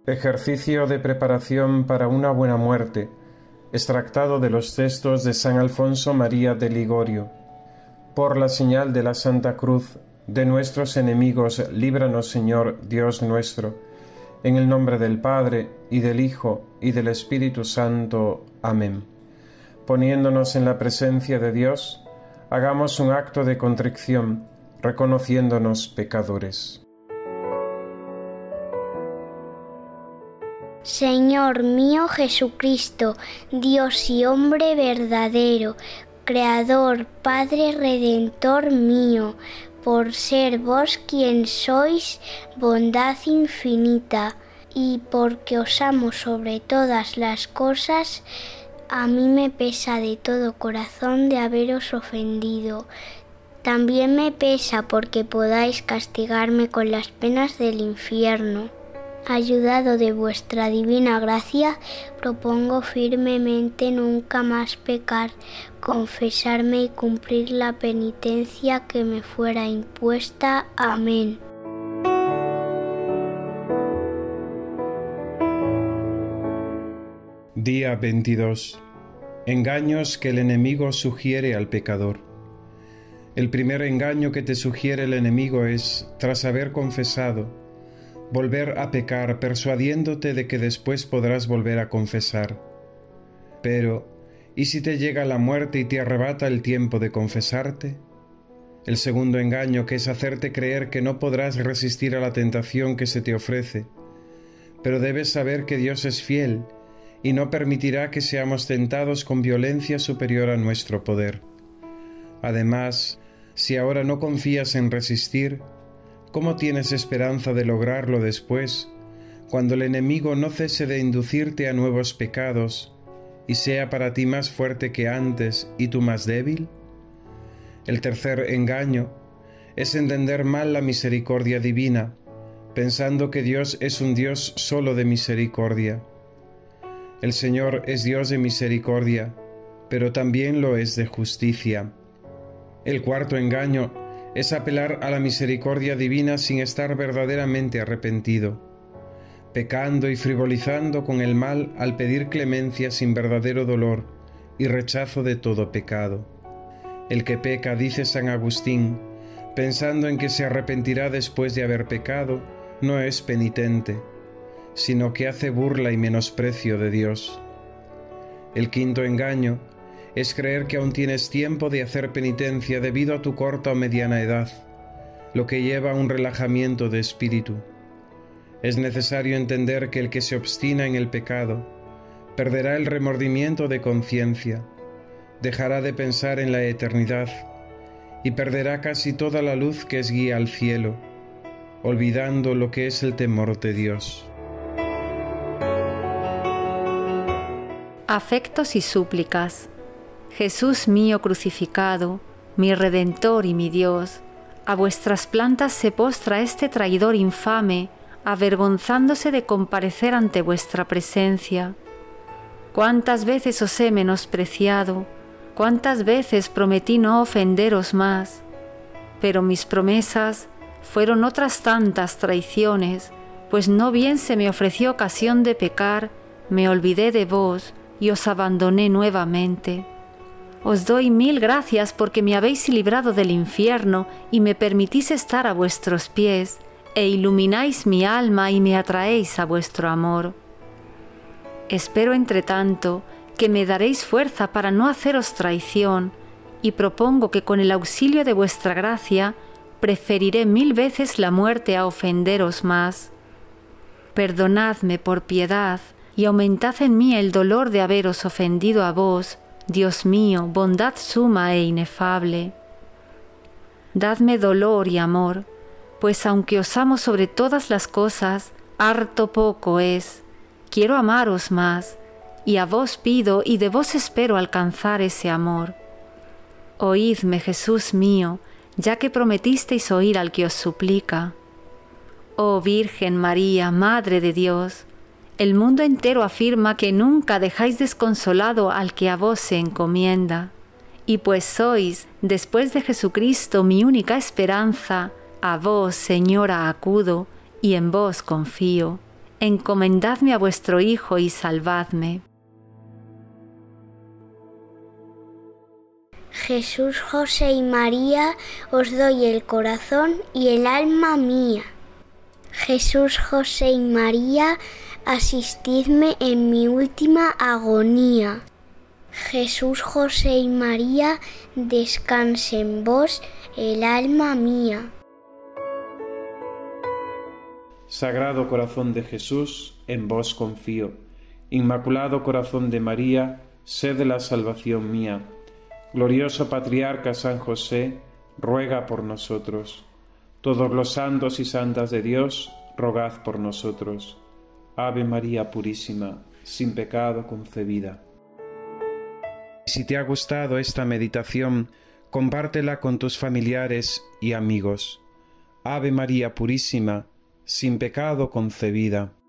Ejercicio de preparación para una buena muerte, extractado de los textos de San Alfonso María de Ligorio. Por la señal de la Santa Cruz, de nuestros enemigos, líbranos, Señor, Dios nuestro. En el nombre del Padre, y del Hijo, y del Espíritu Santo. Amén. Poniéndonos en la presencia de Dios, hagamos un acto de contrición, reconociéndonos pecadores. Señor mío Jesucristo, Dios y hombre verdadero, Creador, Padre Redentor mío, por ser vos quien sois, bondad infinita, y porque os amo sobre todas las cosas, a mí me pesa de todo corazón de haberos ofendido. También me pesa porque podáis castigarme con las penas del infierno. Ayudado de vuestra divina gracia, propongo firmemente nunca más pecar, confesarme y cumplir la penitencia que me fuera impuesta. Amén. Día 22. Engaños que el enemigo sugiere al pecador. El primer engaño que te sugiere el enemigo es, tras haber confesado, volver a pecar persuadiéndote de que después podrás volver a confesar. Pero, ¿y si te llega la muerte y te arrebata el tiempo de confesarte? El segundo engaño, que es hacerte creer que no podrás resistir a la tentación que se te ofrece, pero debes saber que Dios es fiel y no permitirá que seamos tentados con violencia superior a nuestro poder. Además, si ahora no confías en resistir, ¿cómo tienes esperanza de lograrlo después, cuando el enemigo no cese de inducirte a nuevos pecados y sea para ti más fuerte que antes y tú más débil? El tercer engaño es entender mal la misericordia divina, pensando que Dios es un Dios solo de misericordia. El Señor es Dios de misericordia, pero también lo es de justicia. El cuarto engaño es apelar a la misericordia divina sin estar verdaderamente arrepentido, pecando y frivolizando con el mal al pedir clemencia sin verdadero dolor y rechazo de todo pecado. El que peca, dice San Agustín, pensando en que se arrepentirá después de haber pecado, no es penitente, sino que hace burla y menosprecio de Dios. El quinto engaño es creer que aún tienes tiempo de hacer penitencia debido a tu corta o mediana edad, lo que lleva a un relajamiento de espíritu. Es necesario entender que el que se obstina en el pecado perderá el remordimiento de conciencia, dejará de pensar en la eternidad y perderá casi toda la luz que es guía al cielo, olvidando lo que es el temor de Dios. Afectos y súplicas. Jesús mío crucificado, mi Redentor y mi Dios, a vuestras plantas se postra este traidor infame, avergonzándose de comparecer ante vuestra presencia. ¿Cuántas veces os he menospreciado? ¿Cuántas veces prometí no ofenderos más? Pero mis promesas fueron otras tantas traiciones, pues no bien se me ofreció ocasión de pecar, me olvidé de vos y os abandoné nuevamente. Os doy mil gracias porque me habéis librado del infierno y me permitís estar a vuestros pies, e ilumináis mi alma y me atraéis a vuestro amor. Espero, entretanto, que me daréis fuerza para no haceros traición, y propongo que con el auxilio de vuestra gracia preferiré mil veces la muerte a ofenderos más. Perdonadme por piedad, y aumentad en mí el dolor de haberos ofendido a vos, Dios mío, bondad suma e inefable. Dadme dolor y amor, pues aunque os amo sobre todas las cosas, harto poco es. Quiero amaros más, y a vos pido y de vos espero alcanzar ese amor. Oídme, Jesús mío, ya que prometisteis oír al que os suplica. Oh Virgen María, Madre de Dios, el mundo entero afirma que nunca dejáis desconsolado al que a vos se encomienda. Y pues sois, después de Jesucristo, mi única esperanza, a vos, Señora, acudo, y en vos confío. encomendadme a vuestro Hijo y salvadme. Jesús, José y María, os doy el corazón y el alma mía. Jesús, José y María, asistidme en mi última agonía. Jesús, José y María, descanse en vos el alma mía. Sagrado Corazón de Jesús, en vos confío. Inmaculado Corazón de María, sed la salvación mía. Glorioso Patriarca San José, ruega por nosotros. Todos los santos y santas de Dios, rogad por nosotros. Ave María Purísima, sin pecado concebida. Si te ha gustado esta meditación, compártela con tus familiares y amigos. Ave María Purísima, sin pecado concebida.